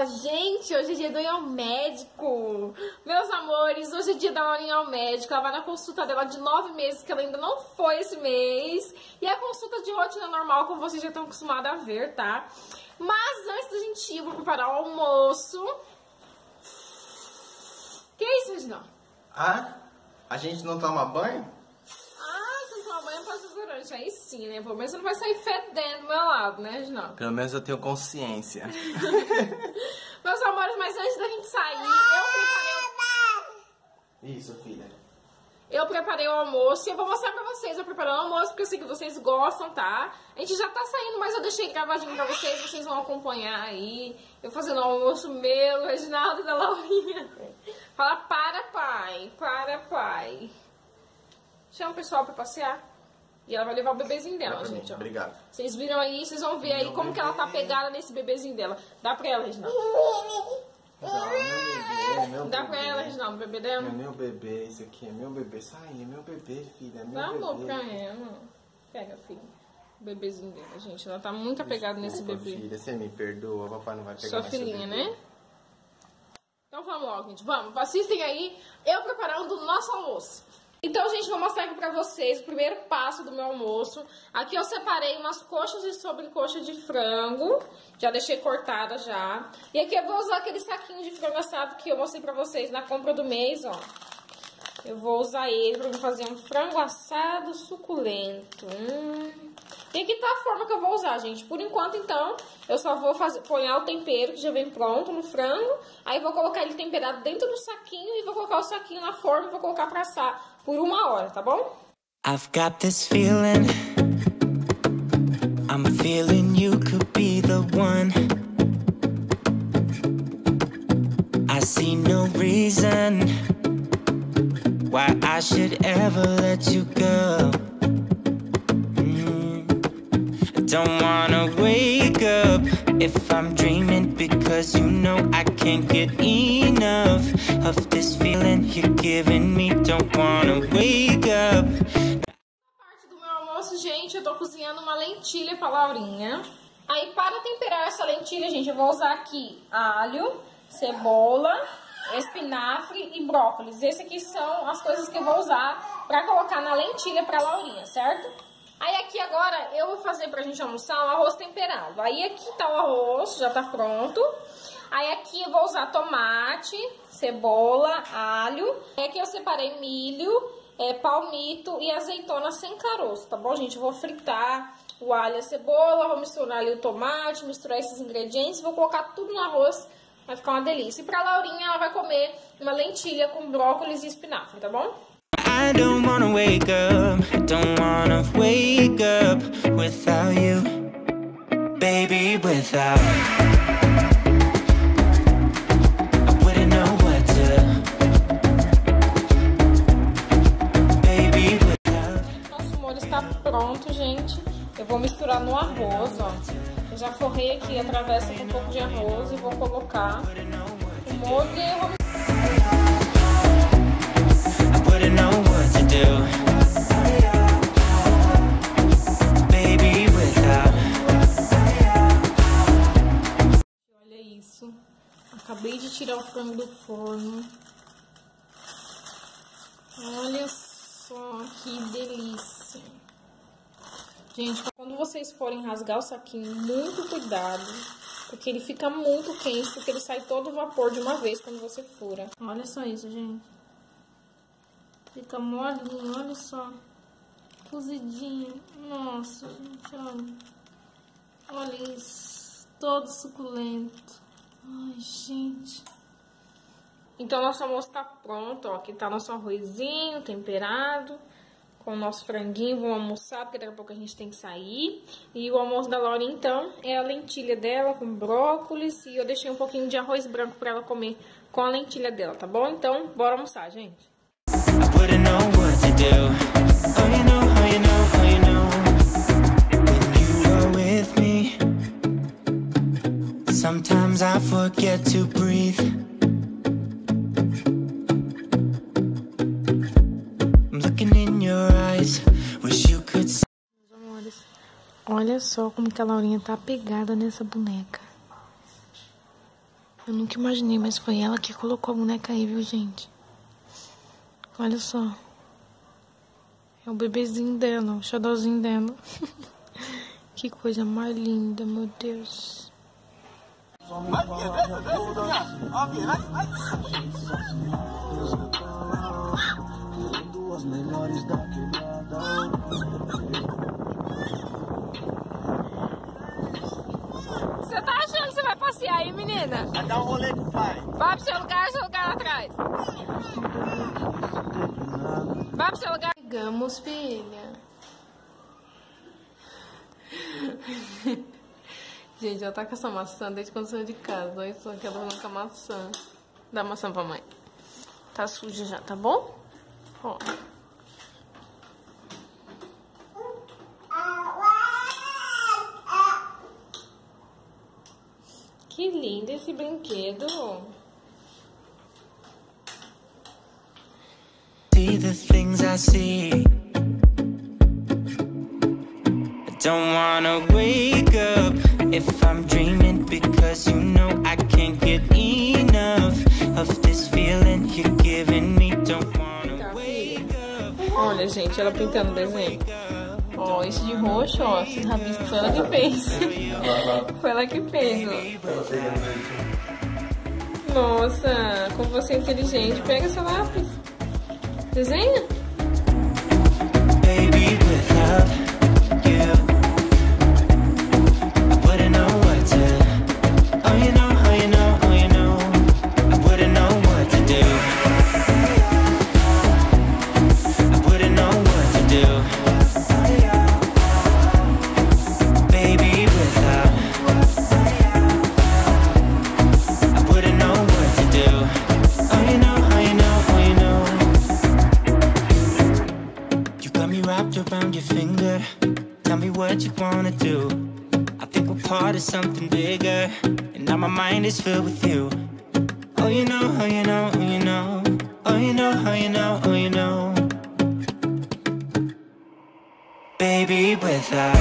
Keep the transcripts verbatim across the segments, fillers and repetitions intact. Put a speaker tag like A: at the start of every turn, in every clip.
A: dela. Gente, hoje é dia do ir ao médico. Meus amores, hoje é dia da Laurinha ir ao médico. Ela vai na consulta dela de nove meses, que ela ainda não foi esse mês. E a consulta de rotina normal, como vocês já estão acostumados a ver, tá? Mas antes da gente ir, eu vou preparar o almoço. Que é isso, Reginaldo?
B: Ah, a gente não toma banho?
A: Durante aí sim, né? Pelo menos você não vai sair fedendo do meu lado, né, Reginaldo?
B: Pelo menos eu tenho consciência.
A: Meus amores, mas antes da gente sair, eu preparei...
B: Isso, filha.
A: Eu preparei o almoço e eu vou mostrar pra vocês. Eu preparei o almoço porque eu sei que vocês gostam, tá? A gente já tá saindo, mas eu deixei gravadinho pra vocês. Vocês vão acompanhar aí. Eu fazendo o almoço meu, Reginaldo e da Laurinha. Fala, para, pai. Para, pai. Chama o pessoal pra passear. E ela vai levar o bebezinho dela,
B: Dá
A: gente, ó.
B: Obrigado.
A: Vocês viram aí, vocês vão ver aí
B: Meu
A: como
B: bebê.
A: que ela tá pegada nesse bebezinho dela. Dá pra ela, Reginaldo.
B: Não, meu bebê, meu
A: Dá
B: bebê.
A: pra ela, Reginaldo, o bebê dela.
B: É meu bebê, isso aqui é meu bebê. Sai, é meu bebê, filha, é meu
A: Dá
B: bebê.
A: amor pra ela. Pega, filha. O bebezinho dela, gente. Ela tá muito apegada nesse
B: Desculpa,
A: bebê.
B: filha, você me perdoa, papai não vai pegar
A: Sua
B: mais seu
A: filhinha,
B: bebê.
A: né? Então vamos logo, gente. Vamos, assistem aí eu preparando o nosso almoço. Então, gente, vou mostrar aqui pra vocês o primeiro passo do meu almoço. Aqui eu separei umas coxas de sobrecoxa de frango. Já deixei cortada já. E aqui eu vou usar aquele saquinho de frango assado que eu mostrei pra vocês na compra do mês, ó. Eu vou usar ele pra fazer um frango assado suculento. Hum. E aqui tá a forma que eu vou usar, gente. Por enquanto, então, eu só vou fazer, ponhar o tempero que já vem pronto no frango. Aí vou colocar ele temperado dentro do saquinho e vou colocar o saquinho na forma e vou colocar pra assar por uma hora, tá bom?
C: I've got this feeling, I'm feeling you could be the one. I see no reason why I should ever let you go. Mm. I don't wanna wake up if I'm dreaming, because you know I can't get enough of this feeling you're giving me. Don't wanna wake up.
A: Parte do meu almoço, gente, eu tô cozinhando uma lentilha pra Laurinha. Aí, para temperar essa lentilha, gente, eu vou usar aqui alho, cebola, espinafre e brócolis. Esses aqui são as coisas que eu vou usar pra colocar na lentilha pra Laurinha, certo? Aí aqui agora eu vou fazer pra gente almoçar um arroz temperado. Aí aqui tá o arroz, já tá pronto. Aí aqui eu vou usar tomate, cebola, alho. Aí aqui eu separei milho, é, palmito e azeitona sem caroço, tá bom, gente? Eu vou fritar o alho e a cebola, vou misturar ali o tomate, misturar esses ingredientes, vou colocar tudo no arroz, vai ficar uma delícia. E pra Laurinha ela vai comer uma lentilha com brócolis e espinafre, tá bom?
C: I don't wanna wake up, don't wanna wake up without you, baby, without. I wouldn't know what to, baby, without.
A: Nosso molho está pronto, gente. Eu vou misturar no arroz, ó. Eu já forrei aqui a travessa com um pouco de arroz e vou colocar o molho e eu vou misturar.
C: Wouldn't know what to do, baby, without.
A: Olha isso. Acabei de tirar o frango do forno. Olha só que delícia. Gente, quando vocês forem rasgar o saquinho, muito cuidado, porque ele fica muito quente, porque ele sai todo o vapor de uma vez quando você fura. Olha só isso, gente. Fica molinho, olha só. Cozidinho. Nossa, gente, olha. Olha isso. Todo suculento. Ai, gente. Então, nosso almoço tá pronto, ó. Aqui tá nosso arrozinho temperado. Com o nosso franguinho. Vamos almoçar, porque daqui a pouco a gente tem que sair. E o almoço da Laurinha, então, é a lentilha dela com brócolis. E eu deixei um pouquinho de arroz branco pra ela comer com a lentilha dela, tá bom? Então, bora almoçar, gente.
C: I wouldn't know what to do. Oh, you know, oh, you know, oh, you know. When you are with me, sometimes I forget to breathe. I'm looking in your eyes, wish you could see.
A: Meus amores, olha só como que a Laurinha tá apegada nessa boneca. Eu nunca imaginei, mas foi ela que colocou a boneca aí, viu, gente? Olha só. É o bebezinho dela, o xodózinho dela. Que coisa mais linda, meu Deus. Você tá achando que você vai passear aí, menina?
B: Vai dar um rolê com o pai.
A: Vai pro seu lugar, seu lugar lá atrás. Vai pro seu lugar. Chegamos, filha. Gente, ela tá com essa maçã desde quando saiu de casa. Olha só que ela tá com a maçã. Dá a maçã pra mãe. Tá suja já, tá bom? Ó. Que lindo esse brinquedo.
C: See the things I see. I don't wanna wake up if I'm dreaming, because you know I can't get enough of this feeling you're giving me. Don't wanna wake up.
A: Olha, gente, ela pintando o desenho. Ó, esse de roxo, ó, esse rabisco foi ela que fez. Foi ela que fez, ó. Nossa, como você é inteligente. Pega seu lápis. Desenha.
C: Baby, without you, I wouldn't know what to. Oh, you know, oh, you know, oh, you know, I wouldn't know what to do. I wouldn't know what to do. Baby, without, I wouldn't know what to do. Oh, you know, oh, you know, oh, you know. You got me wrapped around your finger. Tell me what you wanna do. I think we're part of something bigger, and now my mind is filled with you. Oh, you know, oh, you know, oh, you know. Oh, you know, oh, you know, oh, you know. Baby, without.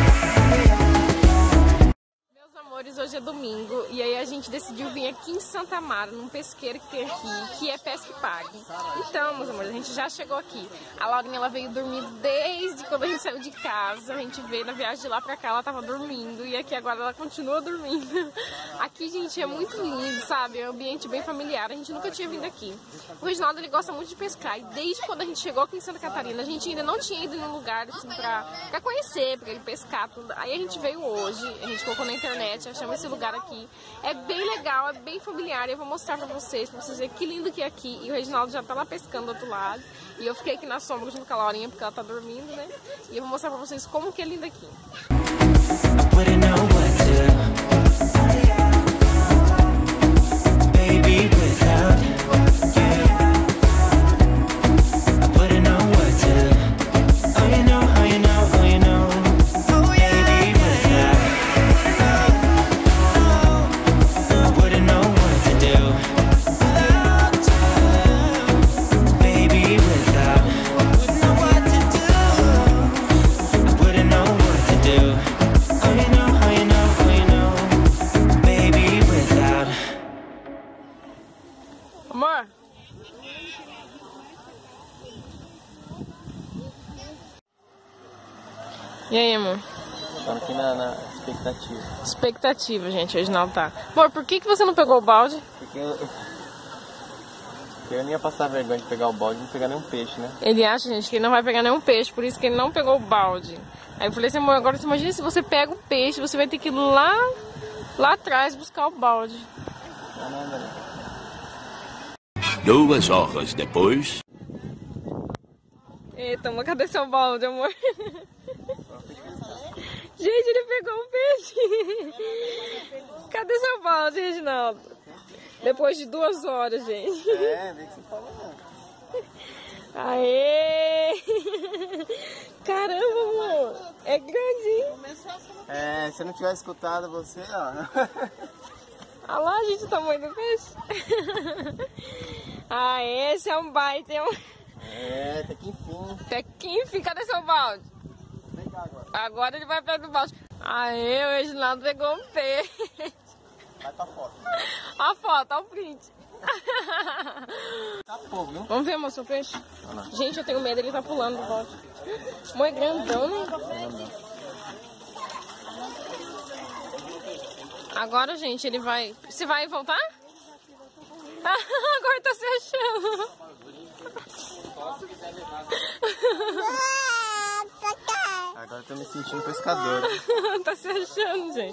A: Hoje é domingo e aí a gente decidiu vir aqui em Santa Amaro, num pesqueiro que tem aqui, que é Pesca e Pague. Então, meus amores, a gente já chegou aqui. A Laurinha, ela veio dormindo desde quando a gente saiu de casa. A gente veio na viagem de lá pra cá, ela tava dormindo e aqui agora ela continua dormindo. Aqui, gente, é muito lindo, sabe? É um ambiente bem familiar. A gente nunca tinha vindo aqui. O Reginaldo, ele gosta muito de pescar e desde quando a gente chegou aqui em Santa Catarina, a gente ainda não tinha ido em um lugar assim pra, pra conhecer, pra ele pescar tudo. Aí a gente veio hoje, a gente colocou na internet, achamos esse lugar aqui. É bem legal, é bem familiar. Eu vou mostrar pra vocês, pra vocês verem que lindo que é aqui. E o Reginaldo já tá lá pescando do outro lado. E eu fiquei aqui na sombra junto com a Laurinha, porque ela tá dormindo, né? E eu vou mostrar pra vocês como que é lindo aqui. Amor? E aí, amor?
B: Estamos aqui na, na expectativa.
A: Expectativa, gente, hoje não tá. Amor, por que, que você não pegou o balde?
B: Porque eu, porque eu não ia passar vergonha de pegar o balde e não pegar nenhum peixe, né?
A: Ele acha, gente, que ele não vai pegar nenhum peixe, por isso que ele não pegou o balde. Aí eu falei assim, amor, agora você imagina se você pega o peixe, você vai ter que ir lá, lá atrás buscar o balde.
B: Não, não, não, não.
D: Duas horas depois.
A: Eita, amor, cadê seu balde, amor? Gente, ele pegou um peixe. Cadê seu balde, Reginaldo? Depois de duas horas, gente.
B: É, vem que você fala não.
A: Aê! Caramba, amor. É grande, hein?
B: É, se eu não tivesse escutado você, ó.
A: Olha lá, gente, o tamanho do peixe. Ah, esse é um baita. É, um...
B: é até que enfim.
A: Até que enfim, cadê seu balde?
B: Vem cá agora.
A: Agora ele vai perto do balde. Aê, o Reginaldo pegou um peixe.
B: Vai pra foto.
A: A foto, olha o print.
B: Tá pouco, viu?
A: Vamos ver, moço, o peixe?
B: Olha lá.
A: Gente, eu tenho medo, ele tá pulando do bote. Muito grandão, né? Agora, gente, ele vai... Você vai voltar? Agora tá se achando.
B: Agora eu tô me sentindo pescador.
A: Tá se achando, gente.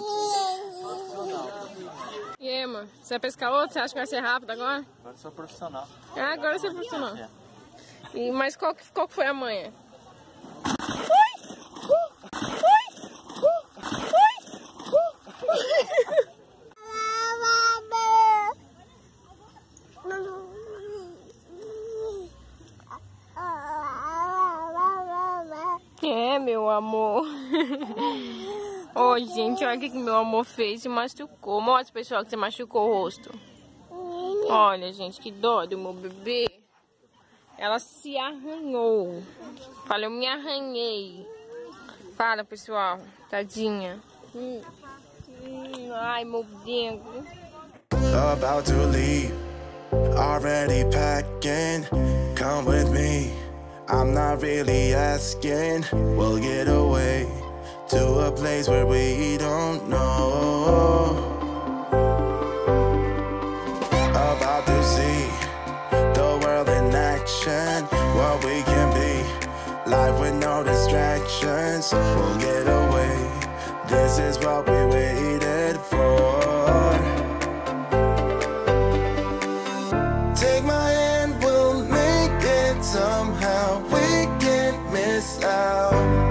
A: E aí, amor? Você vai pescar outro? Você acha que vai ser rápido agora?
B: Agora eu sou profissional.
A: Ah, agora você é profissional.
B: É.
A: E, mas qual que, qual que foi a manha? É, meu amor. Ô, gente, olha o que meu amor fez. Se machucou. Mostra, pessoal, que você machucou o rosto. Olha, gente, que dó do meu bebê. Ela se arranhou. Fala, eu me arranhei. Fala, pessoal. Tadinha. Hum. Hum. Ai, meu Deus.
D: About to leave, already packing. Come with me, I'm not really asking. We'll get away to a place where we don't know. About to see the world in action, what we can be. Life with no distractions, we'll get away. This is what we waited for. Take my hand, we'll make it somehow. We can't miss out.